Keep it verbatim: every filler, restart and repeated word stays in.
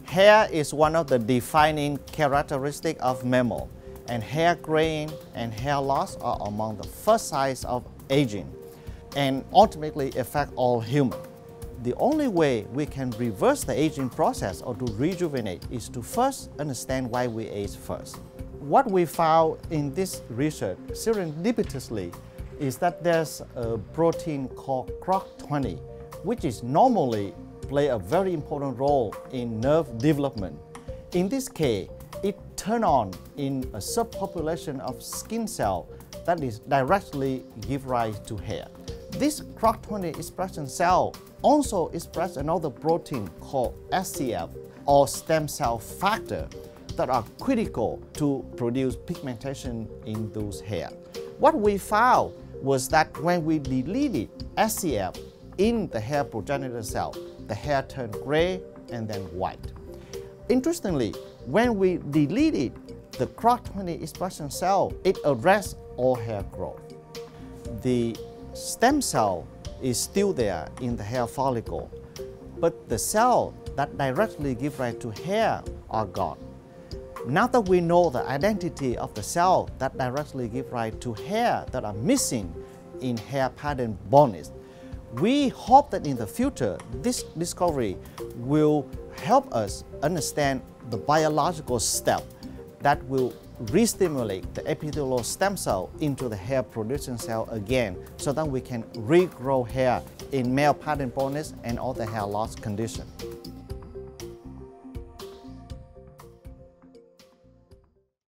Hair is one of the defining characteristics of mammal, and hair graying and hair loss are among the first signs of aging and ultimately affect all humans. The only way we can reverse the aging process or to rejuvenate is to first understand why we age first. What we found in this research serendipitously is that there's a protein called C O X twenty, which is normally play a very important role in nerve development. In this case, it turns on in a subpopulation of skin cells that is directly give rise to hair. This C O X twenty expression cell also express another protein called S C F, or stem cell factor, that are critical to produce pigmentation in those hair. What we found was that when we deleted S C F in the hair progenitor cell, the hair turned gray and then white. Interestingly, when we deleted the C O X twenty expression cell, it arrests all hair growth. The stem cell is still there in the hair follicle, but the cells that directly give rise to hair are gone. Now that we know the identity of the cells that directly give rise to hair that are missing in hair pattern baldness, we hope that in the future, this discovery will help us understand the biological step that will re-stimulate the epithelial stem cell into the hair producing cell again, so that we can regrow hair in male pattern baldness and other hair loss conditions.